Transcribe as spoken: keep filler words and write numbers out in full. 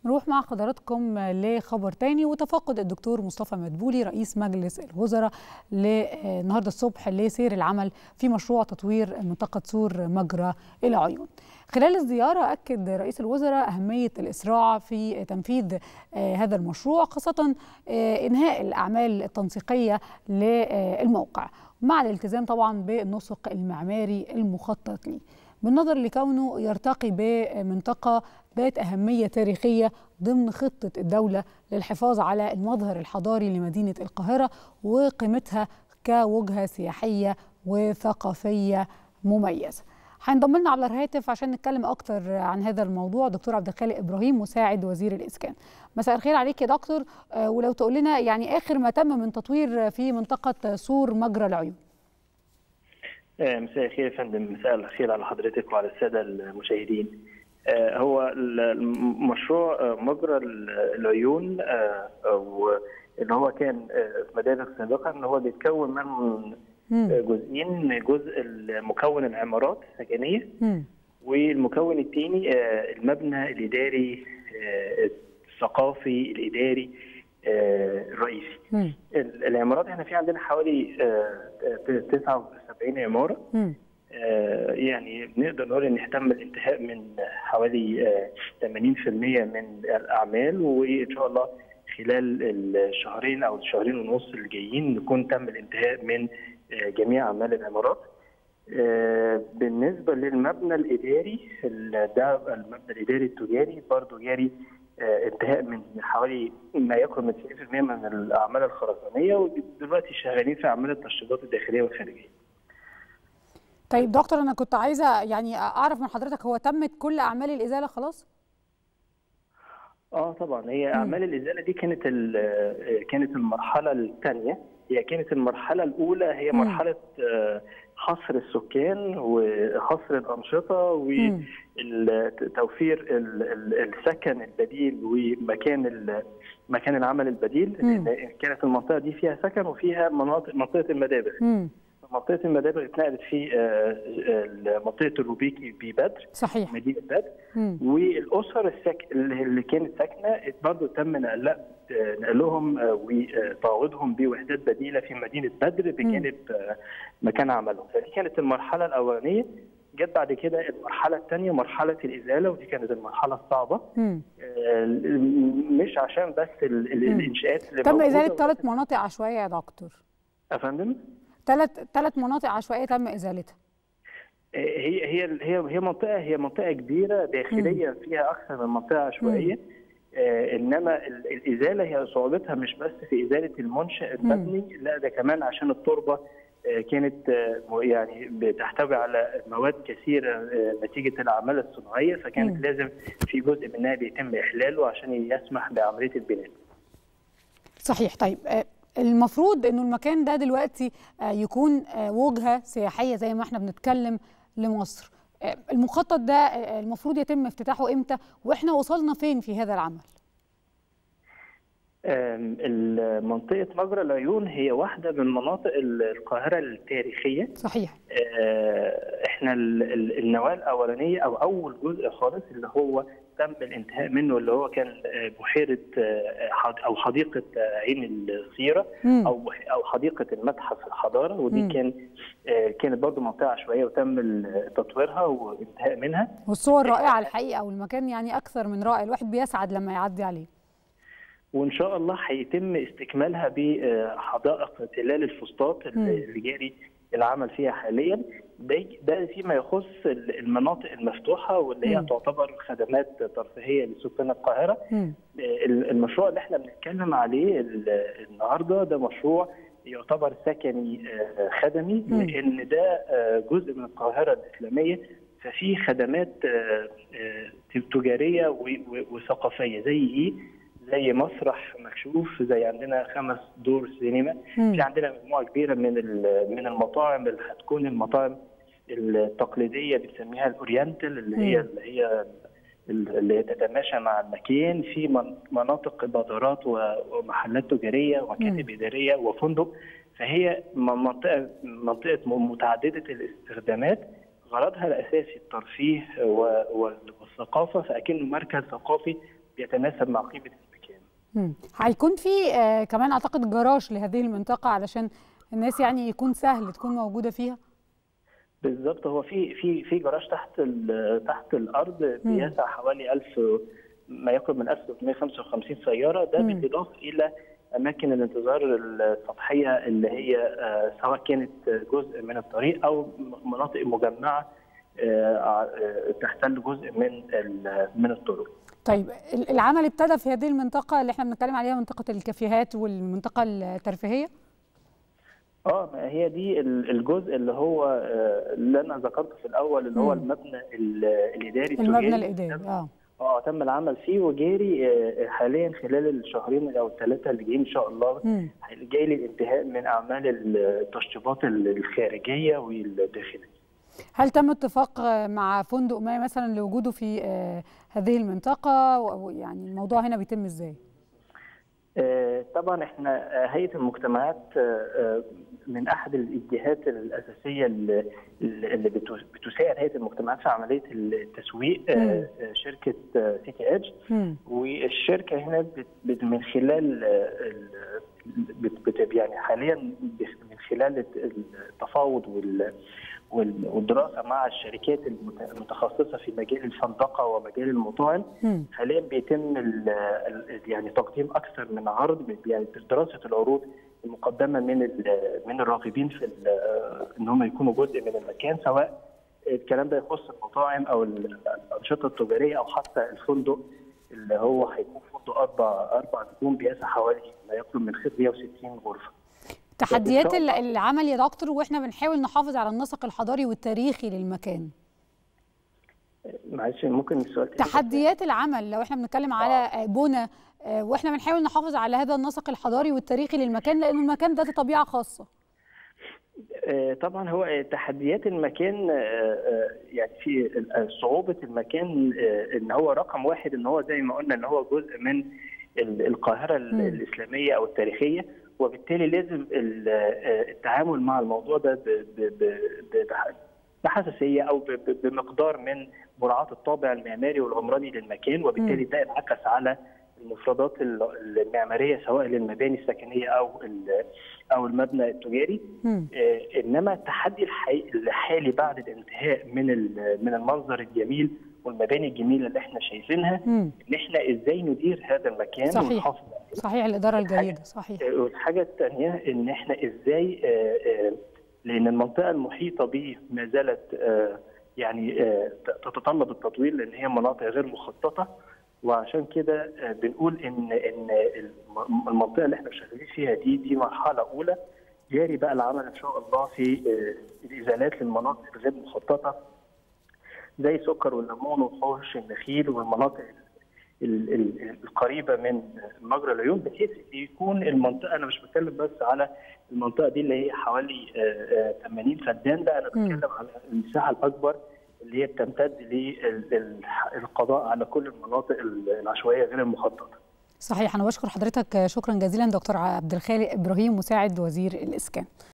نروح مع حضراتكم لخبر تاني وتفقد الدكتور مصطفى مدبولي رئيس مجلس الوزراء النهارده الصبح لسير العمل في مشروع تطوير منطقة سور مجرى العيون. خلال الزيارة أكد رئيس الوزراء أهمية الإسراع في تنفيذ هذا المشروع، خاصة إنهاء الأعمال التنسيقية للموقع مع الالتزام طبعا بالنسق المعماري المخطط ليه، بالنظر لكونه يرتقي بمنطقة ذات أهمية تاريخية ضمن خطة الدولة للحفاظ على المظهر الحضاري لمدينة القاهرة وقيمتها كوجهة سياحية وثقافية مميزة. هينضم لنا على الهاتف عشان نتكلم أكتر عن هذا الموضوع دكتور عبد الخالق إبراهيم مساعد وزير الإسكان. مساء الخير عليك يا دكتور، ولو تقول لنا يعني آخر ما تم من تطوير في منطقة سور مجرى العيون. مساء الخير يا فندم، مساء الخير على حضرتك وعلى الساده المشاهدين. هو المشروع مجرى العيون اللي هو كان في مدارس سابقا ان هو بيتكون من جزئين، جزء المكون العمارات السكنيه والمكون الثاني المبنى الاداري الثقافي الاداري الرئيسي. م. العمارات احنا في عندنا حوالي تسعة وسبعين عماره، يعني بنقدر نقول ان تم الانتهاء من حوالي ثمانين بالمئة من الاعمال، وان شاء الله خلال الشهرين او الشهرين ونص اللي جايين نكون تم الانتهاء من جميع اعمال العمارات. بالنسبه للمبنى الاداري، ده المبنى الاداري التجاري برضه جاري انتهاء من حوالي ما يقرب من تسعين بالمئة من الاعمال الخرسانيه، ودلوقتي شغالين في اعمال التشطيبات الداخليه والخارجيه. طيب دكتور، انا كنت عايزه يعني اعرف من حضرتك، هو تمت كل اعمال الازاله خلاص؟ اه طبعا، هي اعمال الازاله دي كانت كانت المرحله الثانيه. هي كانت المرحله الاولى هي مرحله حصر السكان وحصر الانشطه وتوفير السكن البديل ومكان مكان العمل البديل. كانت المنطقه دي فيها سكن وفيها مناطق منطقه المدابغ. منطقه المدابغ اتنقلت في منطقه الروبيكي ببدر، صحيح، مدينه بدر. والاسر السك... اللي كانت ساكنه برضه تم نقل نقلهم وتعويضهم بوحدات بديله في مدينه بدر بجانب مكان عملهم. فدي كانت المرحله الاولانيه. جت بعد كده المرحله الثانيه مرحله الازاله، ودي كانت المرحله الصعبه. مم. مش عشان بس ال... الانشاءات اللي تم ازاله ثلاث مناطق عشوائيه يا دكتور. يا فندم، ثلاث ثلاث مناطق عشوائيه تم ازالتها. هي هي هي هي منطقه هي منطقه كبيره داخليا فيها اكثر من منطقه عشوائيه. آه انما الازاله هي صعوبتها مش بس في ازاله المنشا المبني، لا ده كمان عشان التربه آه كانت آه يعني بتحتوي على مواد كثيره آه نتيجه الاعمال الصناعيه، فكانت مم. لازم في جزء منها بيتم احلاله عشان يسمح بعمليه البناء. صحيح. طيب آه المفروض انه المكان ده دلوقتي آه يكون آه وجهه سياحيه زي ما احنا بنتكلم لمصر. المخطط ده المفروض يتم افتتاحه امتى، واحنا وصلنا فين في هذا العمل؟ منطقة مجرى العيون هي واحدة من مناطق القاهرة التاريخية. صحيح. احنا النواة الأولانية أو أول جزء خالص اللي هو تم الانتهاء منه، اللي هو كان بحيرة أو حديقة عين السيرة أو أو حديقة المتحف الحضارة، ودي م. كان كانت برضه منطقة عشوائية وتم تطويرها وانتهاء منها. والصور رائعة الحقيقة، والمكان يعني أكثر من رائع، الواحد بيسعد لما يعدي عليه. وان شاء الله هيتم استكمالها بحدائق تلال الفسطاط اللي جاري العمل فيها حاليا. ده ده فيما يخص المناطق المفتوحه واللي هي تعتبر خدمات ترفيهيه لسكان القاهره. م. المشروع اللي احنا بنتكلم عليه النهارده ده مشروع يعتبر سكني خدمي، لان ده جزء من القاهره الاسلاميه، ففي خدمات تجاريه وثقافيه زي ايه؟ زي مسرح مكشوف، زي عندنا خمس دور سينما، مم. في عندنا مجموعه كبيره من من المطاعم اللي هتكون المطاعم التقليديه بنسميها الاورينتال، اللي هي اللي هي اللي تتماشى مع المكان، في مناطق بازارات ومحلات تجاريه ومكاتب اداريه وفندق. فهي منطقه منطقه متعدده الاستخدامات، غرضها الاساسي الترفيه والثقافه، فاكنه مركز ثقافي يتناسب مع قيمه المكان. امم هيكون في آه كمان اعتقد جراج لهذه المنطقه علشان الناس يعني يكون سهل تكون موجوده فيها. بالظبط، هو في في في جراج تحت تحت الارض بيسع حوالي ألف ما يقرب من ألف وثلاثمائة وخمسة وخمسين سياره، ده بالاضافه الى اماكن الانتظار السطحيه اللي هي سواء كانت جزء من الطريق او مناطق مجمعه تحتل جزء من من الطرق. طيب العمل ابتدى في هذه المنطقه اللي احنا بنتكلم عليها، منطقه الكافيهات والمنطقه الترفيهيه؟ اه، ما هي دي الجزء اللي هو اللي انا ذكرته في الاول، اللي هو المبنى الاداري المبنى الاداري اه اه تم العمل فيه وجاري حاليا خلال الشهرين او الثلاثه اللي جايين ان شاء الله. جاي للانتهاء من اعمال التشطيبات الخارجيه والداخليه. هل تم اتفاق مع فندق ما مثلا لوجوده في هذه المنطقه؟ يعني الموضوع هنا بيتم ازاي؟ طبعا احنا هيئه المجتمعات من احد الجهات الاساسيه اللي بتساعد هيئه المجتمعات في عمليه التسويق، مم. شركه سيتي ايدج، والشركه هنا من خلال يعني حاليا من خلال التفاوض وال والدراسه مع الشركات المتخصصه في مجال الفندقه ومجال المطاعم، حاليا بيتم يعني تقديم اكثر من عرض، يعني دراسه العروض المقدمه من من الراغبين في ان هم يكونوا جزء من المكان، سواء الكلام ده يخص المطاعم او الانشطه التجاريه او حتى الفندق اللي هو هيكون فندق اربع اربع نجوم بيسع حوالي ما يقرب من مئة وستين غرفه. تحديات العمل يا دكتور واحنا بنحاول نحافظ على النسق الحضاري والتاريخي للمكان. معلش ممكن السؤال تاني؟ تحديات العمل لو احنا بنتكلم على بنى واحنا بنحاول نحافظ على هذا النسق الحضاري والتاريخي للمكان، لأن المكان ده طبيعة خاصة. طبعا هو تحديات المكان يعني في صعوبة المكان ان هو رقم واحد ان هو زي ما قلنا ان هو جزء من القاهرة م. الإسلامية او التاريخية، وبالتالي لازم التعامل مع الموضوع ده بحساسيه او بمقدار من مراعاه الطابع المعماري والعمراني للمكان، وبالتالي ده انعكس على المفردات المعماريه سواء للمباني السكنيه او او المبنى التجاري. انما التحدي الحالي بعد الانتهاء من من المنظر الجميل والمباني الجميله اللي احنا شايفينها، ان احنا ازاي ندير هذا المكان ونحافظ عليه. صحيح، الاداره الجيده. صحيح. والحاجه الثانيه ان احنا ازاي لان المنطقه المحيطه به ما زالت يعني تتطلب التطوير لان هي مناطق غير مخططه، وعشان كده بنقول ان ان المنطقه اللي احنا شغالين فيها دي دي مرحله اولى، جاري بقى العمل ان شاء الله في الازالات للمناطق الغير مخططه زي سكر والليمون وحوش النخيل والمناطق القريبه من مجرى العيون، بحيث يكون المنطقه، انا مش بتكلم بس على المنطقه دي اللي هي حوالي ثمانين فدان، ده انا بتكلم على المساحه الاكبر اللي هي بتمتد للقضاء على كل المناطق العشوائيه غير المخططه. صحيح، انا بشكر حضرتك شكرا جزيلا دكتور عبد الخالق ابراهيم مساعد وزير الاسكان.